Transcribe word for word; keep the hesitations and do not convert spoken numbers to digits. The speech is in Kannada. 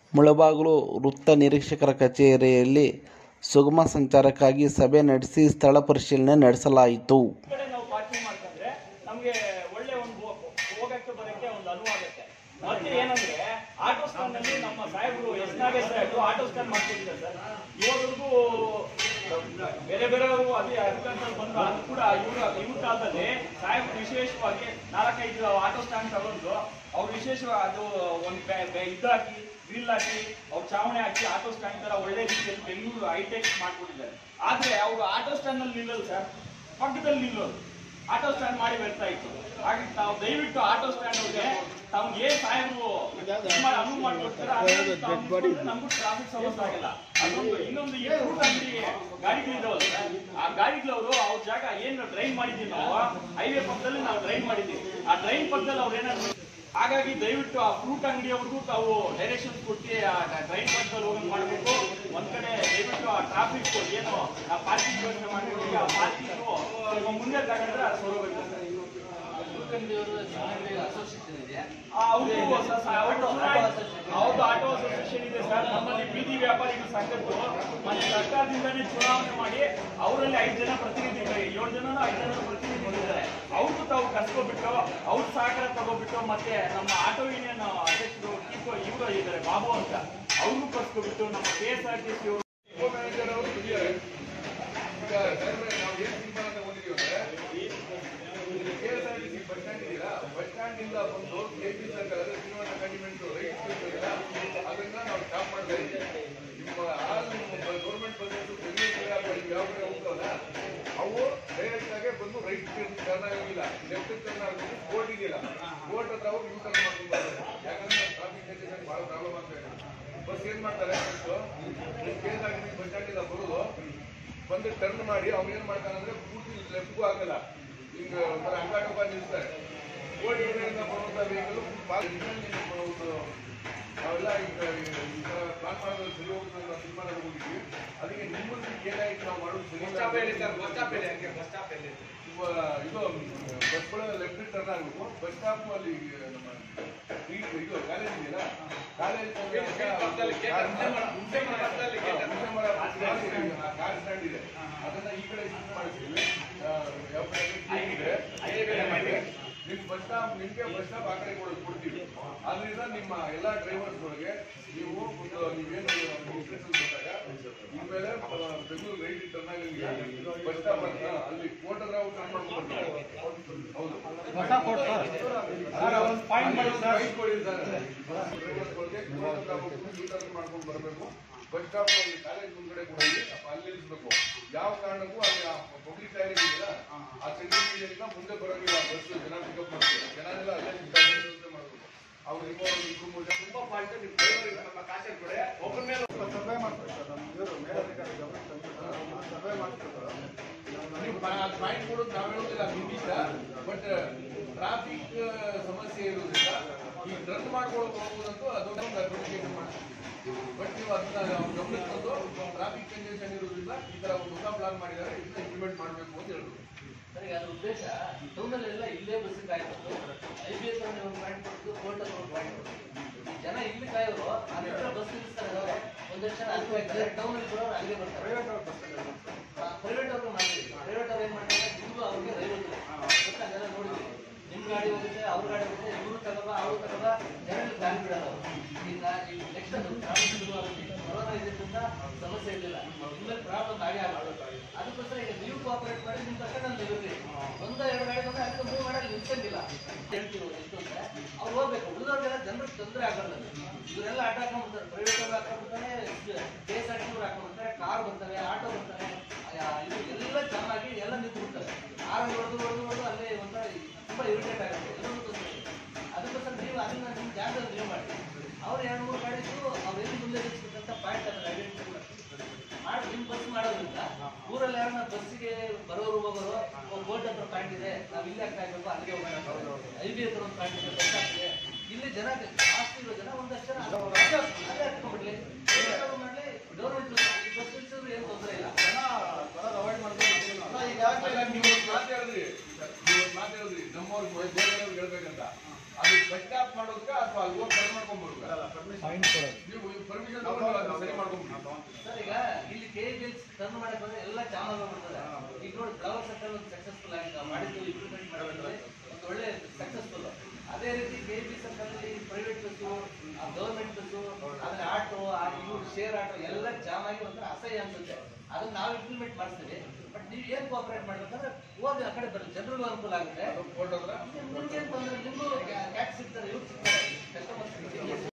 ಮುಳಬಾಗಿಲು ವೃತ್ತ ನಿರೀಕ್ಷಕರ ಕಚೇರಿಯಲ್ಲಿ ಸುಗಮ ಸಂಚಾರಕ್ಕಾಗಿ ಸಭೆ ನಡೆಸಿ ಸ್ಥಳ ಪರಿಶೀಲನೆ ನಡೆಸಲಾಯಿತು. ನಮಗೆ ಒಳ್ಳೆ ಒಂದು ಹೋಗಕ್ಕೆ ಬರೋಕ್ಕೆ ಒಂದು ಅನುವು ಆಗುತ್ತೆ. ಮತ್ತೆ ಏನಂದ್ರೆ ಆಟೋ ಸ್ಟ್ಯಾಂಡ್ ನಲ್ಲಿ ನಮ್ಮ ಸಾಹೇಬರು ಎಸ್ ನಾಗೇಶ್ ಸಾಹೇಬರು ಆಟೋ ಸ್ಟ್ಯಾಂಡ್ ಮಾಡ್ತಿದ್ದಾರೆ ಸರ್. ಇವಾಗೂ ಬೇರೆ ಬೇರೆಯವರು ಅದೇ ಅಧಿಕಾರಿಗಳು ಬಂದು ಅದು ಕೂಡ ಇವ್ರ ಇವ್ರ ಕಾಲದಲ್ಲಿ ಸಾಹೇಬರು ವಿಶೇಷವಾಗಿ ನಾಲ್ಕೈದು ಆಟೋ ಸ್ಟ್ಯಾಂಡ್ ತಗೊಂಡು ಅವ್ರು ವಿಶೇಷವಾಗಿ ಅದು ಒಂದು ಇದಾಕಿ ಗ್ರಿಲ್ ಹಾಕಿ ಅವ್ರು ಚಾವಣಿ ಹಾಕಿ ಆಟೋ ಸ್ಟ್ಯಾಂಡ್ ತರ ಒಳ್ಳೆ ರೀತಿಯಲ್ಲಿ ಬೆಂಗಳೂರು ಹೈಟೆಕ್ ಮಾಡ್ಕೊಂಡಿದ್ದಾರೆ. ಆದ್ರೆ ಅವರು ಆಟೋ ಸ್ಟ್ಯಾಂಡ್ ನಲ್ಲಿ ನಿಲ್ಲೋದು ಸರ್, ಪಕ್ಕದಲ್ಲಿ ನಿಲ್ಲೋದು. ಆಟೋ ಸ್ಟ್ಯಾಂಡ್ ಮಾಡಿ ಬರ್ತಾ ಇತ್ತು. ಹಾಗೆ ತಾವು ದಯವಿಟ್ಟು ಆಟೋ ಸ್ಟ್ಯಾಂಡ್ ಅವ್ರಿಗೆ ತಮ್ಗೆ ಏನ್ ಸಾಹೇಬರು ಅನುವು ಮಾಡ್ಕೊಡ್ತಾರೆ ನಮಗೂ ಟ್ರಾಫಿಕ್ ಸಮಸ್ಯೆ ಆಗಿಲ್ಲ. ಅದೊಂದು ಇನ್ನೊಂದು ಈ ಫ್ರೂಟ್ ಅಂಗಡಿ ಗಾಡಿಗಳಿದಾವಲ್ಲ, ಆ ಗಾಡಿಗಳವರು ಅವ್ರ ಜಾಗ ಏನ್ ಡ್ರೈನ್ ಮಾಡಿದೀವಿ ನಾವು ಹೈವೇ ಪಕ್ಕದಲ್ಲಿ ನಾವು ಡ್ರೈನ್ ಮಾಡಿದೀವಿ. ಆ ಡ್ರೈನ್ ಪಕ್ಕದಲ್ಲಿ ಅವ್ರು ಏನಾದ್ರು ಹಾಗಾಗಿ ದಯವಿಟ್ಟು ಆ ಫ್ರೂಟ್ ಅಂಗಡಿಯವ್ರಿಗೂ ತಾವು ಡೈರೆಕ್ಷನ್ಸ್ ಕೊಟ್ಟು ಆ ಡ್ರೈನ್ ಪಕ್ಕದಲ್ಲಿ ಹೋಗಿ ಮಾಡಬೇಕು. ಒಂದ್ ಕಡೆ ದಯವಿಟ್ಟು ಆ ಟ್ರಾಫಿಕ್ ಏನು ಆ ಪಾರ್ಕಿಂಗ್ ವ್ಯವಸ್ಥೆ ಮಾಡಬೇಕು. ಆ ಪಾರ್ಕಿಂಗ್ ಸ್ವಲ್ಪ ಮುಂದೆ ತಗೊಂಡ್ರೆ ಅದು ಸರೋಬೇಕು ಸರ್. ಹೌದು, ಆಟೋ ಅಸೋಸಿಯೇಷನ್ ಇದೆ ಸರ್. ನಮ್ಮಲ್ಲಿ ಬೀದಿ ವ್ಯಾಪಾರಿಗಳ ಸಂಘದ್ದು ಮತ್ತೆ ಸರ್ಕಾರದಿಂದನೇ ಚುನಾವಣೆ ಮಾಡಿ ಅವರಲ್ಲಿ ಐದು ಜನ ಪ್ರತಿನಿಧಿಗಳು, ಏಳು ಜನ ಐದು ಜನ ಪ್ರತಿನಿಧಿಗಳಿದ್ದಾರೆ. ಅವ್ರಿಗೂ ತಾವು ಕರ್ಸ್ಕೊಬಿಟ್ಟು ಅವ್ರ ಸಹಕಾರ ತಗೋಬಿಟ್ಟು ಮತ್ತೆ ನಮ್ಮ ಆಟೋ ಯೂನಿಯನ್ ಅಧ್ಯಕ್ಷರು ಟಿಪೋ ಇವರು ಇದ್ದಾರೆ ಬಾಬು ಅಂತ, ಅವ್ರಿಗೂ ಕರ್ಸ್ಕೊಬಿಟ್ಟು ನಮ್ಮ K S R T C ಅವರು ಬಸ್ ಸ್ಟ್ಯಾಂಡ್ ಇದೆಯಲ್ಲ, ಬಸ್ ಸ್ಟ್ಯಾಂಡ್ ಇಂದ ಬಂದು ಕೆಪಿ ಸರ್ಕಲ್ ಅದೇ ಶ್ರೀನಿವಾಸ ಕಂಡಿಮೆಂಟ್ ರೈಟ್ ಅದನ್ನ ನಾವು ಸ್ಟಾಪ್ ಮಾಡ್ತಾ ಇದ್ದೀವಿ. ನಿಮ್ಮ ಗೌರ್ಮೆಂಟ್ ಬಸ್ಸು ಬೆಂಗಳೂರು ಯಾವ ಕಡೆ ಹೋಗ್ತಾವಲ್ಲ ಅವು ಡೈರೆಕ್ಟ್ ಆಗಿ ಬಂದು ರೈಟ್ ಟರ್ನ್ ಆಗಿಲ್ಲ, ಲೆಫ್ಟ್ ಟರ್ನ್ ಆಗಿ ಕೋರ್ಟ್ ಇದೆಯಲ್ಲ, ಕೋರ್ಟ್ ಹತ್ರ ಅವ್ರು ಯೂ ಟರ್ನ್ ಮಾಡ್ಕೊಂಡು ಬರ್ತಾರೆ. ಯಾಕಂದ್ರೆ ಟ್ರಾಫಿಕ್ ಕಂಡೀಷನ್ ಬಹಳ ಪ್ರಾಬ್ಲಮ್ ಆಗ್ತಾ ಇದೆ. ಬಸ್ ಏನ್ ಮಾಡ್ತಾರೆ K S R T C bus stand ಇಂದ ಬರೋದು ಬಂದು ಟರ್ನ್ ಮಾಡಿ ಅವ್ನು ಏನ್ ಮಾಡ್ತಾನಂದ್ರೆ ಪೂರ್ತಿ ಲೆಫ್ಟ್ಗೂ ಆಗಲ್ಲ, ಈಗ ಒಂಥರ ಅಂಗಾಟಪ್ಪ ನಿಲ್ಸ್ತಾರೆ. ಕೋರ್ಟ್ ಏರಿಯಾದಿಂದ ಬರುವಂತ ವೆಹಿಕಲ್ ನಾವೆಲ್ಲ ಈಗ ಪ್ಲಾನ್ ಮಾಡೋದು ಸರಿ ಹೋಗ್ತದೆ ನಾವು ತೀರ್ಮಾನ ಹೋಗಿದ್ವಿ. ಅದಕ್ಕೆ ನಿಮ್ಮಲ್ಲಿ ಏನಾಯ್ತು ನಾವು ಮಾಡೋದು ಸರಿ ಇದು ಬಸ್ಗಳ ಲೆಫ್ಟ್ ಟರ್ನ್ ಆಗಬೇಕು. ಬಸ್ ಸ್ಟಾಪ್ ಅಲ್ಲಿ ನಮ್ಮ ಇದು ಕಾಲೇಜ್ ಇದೆಯಲ್ಲ, ಕಾಲೇಜ್ ಕಾರ್ ಸ್ಟ್ಯಾಂಡ್ ಇದೆ, ಅದನ್ನ ಈ ಕಡೆ ಶಿಫ್ಟ್ ಮಾಡಿಸ್ತೀವಿ. ಯಾವ ಕಡೆ ನಿಮ್ ಬಸ್ ಸ್ಟಾಪ್ ನಿಮ್ಗೆ ಬಸ್ ಸ್ಟಾಪ್ ಆ ಕಡೆ ಕೊಡ್ತೀವಿ. ಆದ್ರಿಂದ ನಿಮ್ಮ ಎಲ್ಲಾ ಡ್ರೈವರ್ಸ್ಗಳಿಗೆ ನೀವು ನೀವೇನು ಇನ್ಸ್ಟ್ರಕ್ಷನ್ ಕೊಟ್ಟಾಗ ಇನ್ಮೇಲೆ ಬೆಂಗಳೂರು ರೈಟ್ ಟರ್ನ್ ಆಗಿ ಬಸ್ ಸ್ಟಾಪ್ ಅಂತ ಅಲ್ಲಿ ಕೋರ್ಟ್ ಹತ್ರ ಟರ್ನ್ ಮಾಡ್ಕೊಂಡು ಹೌದು ಡ್ರೈವರ್ಸ್ಗಳಿಗೆ ಮಾಡ್ಕೊಂಡು ಬರಬೇಕು. ಬಸ್ ಸ್ಟಾಪ್ ಅಲ್ಲಿ ಕಾಲೇಜ್ ಮುಂದ್ಗಡೆ ಕೂಡ ಅಲ್ಲಿ ನಿಲ್ಲಿಸಬೇಕು. ಯಾವ ಕಾರಣಕ್ಕೂ ಅಲ್ಲಿ ಪಬ್ಲಿಕ್ ಟೈರಿಂಗ್ ಇದೆಯಲ್ಲ ಆ ಸೆಂಟ್ರಲ್ ಮೀಡಿಯಿಂದ ಮುಂದೆ ಬರೋಂಗಿಲ್ಲ. ಬಸ್ ಜನ ಪಿಕಪ್ ಮಾಡ್ತಾರೆ, ಜನ ಎಲ್ಲ ಅಲ್ಲೇ ವ್ಯವಸ್ಥೆ ಮಾಡಬೇಕು. ಅವ್ರು ನಿಮ್ಮ ಇಬ್ಬರು ಮೂರು ಜನ ತುಂಬಾ ಫಾಲ್ಟ್ ನಿಮ್ಮ ಡ್ರೈವರ್ ನಮ್ಮ ಕಾಸೆ ಕಡೆ ಒಬ್ಬರ ಮೇಲೆ ಸಭೆ ಮಾಡ್ತಾರೆ ಸರ್. ನಮ್ಮ ಇವರು ಮೇಲಧಿಕಾರಿ ಸಭೆ ಮಾಡ್ತಾರೆ. ನೀವು ಪಾಯಿಂಟ್ ಕೊಡೋದು ನಾವು ಹೇಳೋದಿಲ್ಲ ನಿಂದಿಷ್ಟ, ಬಟ್ ಟ್ರಾಫಿಕ್ ಸಮಸ್ಯೆ ಇರೋದ್ರಿಂದ ಈ ರದ್ದು ಮಾಡ್ಕೊಳಕ್ ಹೋಗೋದಂತೂ ಅದೊಂದು ಅಡ್ವೊಕೇಟ್ ಮಾಡ್ತೀವಿ. ಬಟ್ ನೀವು ಅದನ್ನ ಗಮನಕ್ಕೆ ತಂದು ಟ್ರಾಫಿಕ್ ಕಂಜೆಷನ್ ಇರೋದ್ರಿಂದ ಈ ತರ ಒಂದು ಹೊಸ ಪ್ಲಾನ್ ಮಾಡಿದ್ದಾರೆ, ಇದನ್ನ ಇಂಪ್ಲಿಮೆಂಟ್ ಮಾಡಬೇಕು ಅಂತ ಹೇಳಿದ್ರು. ನನಗೆ ಅದ್ರ ಉದ್ದೇಶ ಟೌನಲ್ಲೆಲ್ಲ ಇಲ್ಲೇ ಬಸ್ ಕಾಯ್ತು, ಐ ಬಿ ಎಸ್ ಒಂದು ಪಾಯಿಂಟ್ ಕೊಟ್ಟು ಕೋರ್ಟ್ ಹತ್ರ ಒಂದು ಪಾಯಿಂಟ್ ಕೊಟ್ಟು ಜನ ಇಲ್ಲಿ ಕಾಯೋರು ಅಲ್ಲಿಂದ ಬಸ್ ನಿಲ್ಲಿಸ್ತಾರೆ. ಒಂದಷ್ಟು ಜನ ಅಲ್ಲಿ ಹೋಗ್ತಾರೆ, ಟೌನಲ್ಲಿ ಬರೋರು ಅಲ್ಲಿಗೆ ಬರ್ತಾರೆ. ಪ್ರೈವೇಟ್ ಅವ್ರು ಪ್ರೈವೇಟ್ ಅವ್ರು ಮಾಡ್ತೀವಿ. ಪ್ರೈವೇಟ್ ಅವ್ರು ಏನು ಮಾಡ್ತಾರೆ, ನಿಮಗೂ ಅವ್ರಿಗೆ ರೈವತ್ತು ಗೊತ್ತಾ, ಅದೆಲ್ಲ ನೋಡಿದ್ವಿ. ನಿಮ್ಮ ಗಾಡಿ ಹೋಗುತ್ತೆ, ಅವ್ರ ಗಾಡಿ ಹೋಗುತ್ತೆ, ಇವರು ತಗೋಬ ಅವ್ರು ತಗೋಬ, ಜನರಿಗೆ ಗಾಡಿ ಬಿಡೋದು. ಈಗ ಈಗ ನೆಕ್ಸ್ಟ್ ಅದು ಟ್ರಾಫಿಕ್ ಶುರುವಾಗುತ್ತೆ. ಕೊರೋನಾ ಇದರಿಂದ ಸಮಸ್ಯೆ ಇರಲಿಲ್ಲ, ಇನ್ಮೇಲೆ ಪ್ರಾಬ್ಲಮ್ ಆಗಿ ಆಗೋದು. ಅದಕ್ಕೋಸ್ಕರ ಈಗ ನೀವು ಕೋಆಪರೇಟ್ ಮಾಡಿ ನಿಮ್ಮ ತಕ್ಕ ನಾನು ಇರುತ್ತೆ. ಒಂದ ಎರಡು ಗಾಡಿ ಬಂದ್ರೆ ಅದಕ್ಕೆ ಮೂವ್ ಮಾಡೋದು ನಿಲ್ಸಂಗಿಲ್ಲ ಹೇಳ್ತೀವಿ. ಎಷ್ಟು ಅಂದ್ರೆ ಅವ್ರು ಹೋಗ್ಬೇಕು, ಉಳಿದವ್ರಿಗೆಲ್ಲ ಜನರಿಗೆ ತೊಂದರೆ ಆಗಲ್ಲ. ಇವರೆಲ್ಲ ಆಟೋ ಹಾಕೊಂಡ್ಬಿಡ್ತಾರೆ, ಪ್ರೈವೇಟ್ ಅವ್ರು ಹಾಕೊಂಡ್ಬಿಡ್ತಾರೆ, K S R T C ಹಾಕೊಂಡ್ಬಿಡ್ತಾರೆ, ಕಾರ್ ಬರ್ತಾರೆ, ಆಟೋ ಬರ್ತಾರೆ, ಇದು ಎಲ್ಲ ಚೆನ್ನಾಗಿ ಎಲ್ಲ ನಿಂತು ಬಿಡ್ತಾರೆ. ಆರು ಹೊಡೆದು ಹೊಡೆದು ಹೊಡೆದು ಅಲ್ಲೇ ಒಂಥರ ತುಂಬ ಇರಿಟೇಟ್ ಆಗುತ್ತೆ, ಎಲ್ಲರೂ ತೊಂದರೆ. ಅದಕ್ಕೋಸ್ಕರ ನೀವು ಅದನ್ನ ನಿಮ್ಮ ಜಾಗದಲ್ಲಿ ನೀವು ಮಾಡಿ. ಅವ್ರು ಎರಡು ಮೂರು ಗಾಡಿಗಳು ಅವ್ರು ಎಲ್ಲಿ ಮುಂದೆ ನಿಲ್ಲಿಸ್ಬೇಕಂತ ಪಾಯಿಂಟ್ ಅದನ್ನ ಐಡೆಂಟಿಫೈ ಮಾಡಿ ನಿಮ್ಮ ಬಸ್ ಮಾಡೋದ್ರಿಂದ ಊರಲ್ಲಿ ಯಾರನ್ನ ಬಸ್ಸಿಗೆ ಬರೋರು ಹೋಗೋರು ಕೋರ್ಟ್ ಹತ್ರ ಪಾಯಿಂಟ್ ಇದೆ, ನಾವು ಇಲ್ಲಿ ಆಗ್ತಾ ಇರ್ಬೇಕು, ಅಲ್ಲಿಗೆ ಹೋಗೋಣ, ಐ ಬಿ ಹತ್ರ ಒಂದು ಪಾಯಿಂಟ್ ಇದೆ, ಬಸ್ ಆಗ್ತಿದೆ. ಇಲ್ಲಿ ಜನ ಜಾಸ್ತಿ ಇರೋ ಜನ ಒಂದಷ್ಟು ಜನ ಅಲ್ಲೇ ಹತ್ಕೊಂಡ್ಬಿಡ್ಲಿ, ಮಾಡಲಿ. ಗೌರ್ಮೆಂಟ್ ಬಸ್ ನಿಲ್ಸಿದ್ರು ಏನು ತೊಂದರೆ ಇಲ್ಲ, ಜನ ಬರೋದು ಅವಾಯ್ಡ್ ಮಾಡ್ಕೊಂಡು. ಈಗ ನೀವು ಮಾತಾಡಿದ್ರಿ ನೀವು ಮಾತಾಡಿದ್ರಿ ನಮ್ಮವ್ರಿಗೆ ಬೇರೆಯವ್ರಿಗೆ ಹೇಳ್ಬೇಕಂತ, ಅದು ಬಸ್ ಸ್ಟಾಪ್ ಮಾಡೋದಕ್ಕೆ ಅಥವಾ ಅಲ್ಲಿ ಹೋಗಿ ಟರ್ನ್ ಮಾಡ್ಕೊಂಡ್ಬರ್ಬೇಕು. ನೀವು ಪರ್ಮಿಷನ್ ತಗೊಂಡು ಸರಿ ಮಾಡ್ಕೊಂಡು ಸರ್ ಈಗ ಇಲ್ಲಿ ಕೆ ಜಿ ಟರ್ನ್ ಮಾಡಕ್ ಬಂದ್ರೆ ಎಲ್ಲ ಚಾನಲ್ ಹೋಗ್ಬಿಡ್ತದೆ. ಈಗ ನೋಡಿ ಫ್ಲವರ್ ಸರ್ಕಲ್ ಒಂದು ಸಕ್ಸಸ್ಫುಲ್ ಆಗಿ ನಾವು ಮಾಡಿದ್ದು ಇಂಪ್ಲಿಮೆಂಟ್ ಮಾಡಿದ್ರೆ ಒಂದು ಒಳ್ಳೆ ಸಕ್ಸಸ್ಫುಲ್. ಅದೇ ರೀತಿ K B circle private bus, government bus, ಆಮೇಲೆ ಆಟೋ, ಇವ್ರು ಶೇರ್ ಆಟೋ ಎಲ್ಲ ಜಾಮ್ ಆಗಿ ಒಂಥರ ಅಸಹ್ಯ ಅನ್ಸುತ್ತೆ. ಅದನ್ನ ನಾವು ಇಂಪ್ಲಿಮೆಂಟ್ ಮಾಡಿಸ್ತೀವಿ. ಬಟ್ ನೀವು ಏನ್ ಕೋಆಪರೇಟ್ ಮಾಡ್ಬೇಕಂದ್ರೆ ಹೋದ್ರೆ ಆ ಕಡೆ ಬರಲಿ, ಜನರಿಗೂ ಅನುಕೂಲ ಆಗುತ್ತೆ. ನಿಮ್ಗೇನ್ ತೊಂದರೆ, ನಿಮ್ಗೂ ಕ್ಯಾಟ್ ಸಿಗ್ತಾರೆ, ಇವ್ರು ಸಿಗ್ತಾರೆ, ಕಸ್ಟಮರ್ಸ್